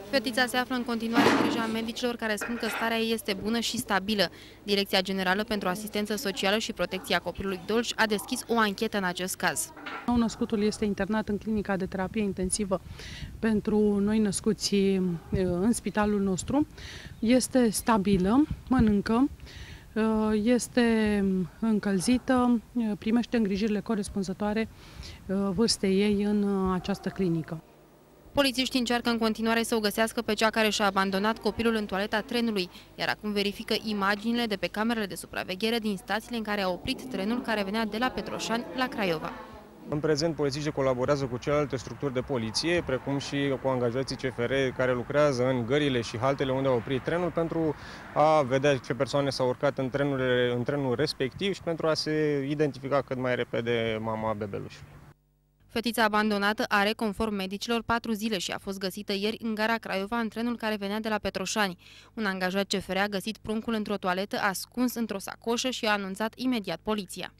Fetița se află în continuare în grija medicilor care spun că starea ei este bună și stabilă. Direcția Generală pentru Asistență Socială și Protecția Copilului Dolj a deschis o anchetă în acest caz. Nou-născutul este internat în clinica de terapie intensivă pentru noi născuți în spitalul nostru. Este stabilă, mănâncă, este încălzită, primește îngrijirile corespunzătoare vârstei ei în această clinică. Polițiștii încearcă în continuare să o găsească pe cea care și-a abandonat copilul în toaleta trenului, iar acum verifică imaginile de pe camerele de supraveghere din stațiile în care a oprit trenul care venea de la Petroșani la Craiova. În prezent, polițiștii colaborează cu celelalte structuri de poliție, precum și cu angajații CFR care lucrează în gările și haltele unde a oprit trenul pentru a vedea ce persoane s-au urcat în trenul respectiv și pentru a se identifica cât mai repede mama bebelușului. Fetița abandonată are, conform medicilor, 4 zile și a fost găsită ieri în gara Craiova în trenul care venea de la Petroșani. Un angajat CFR a găsit pruncul într-o toaletă ascuns într-o sacoșă și a anunțat imediat poliția.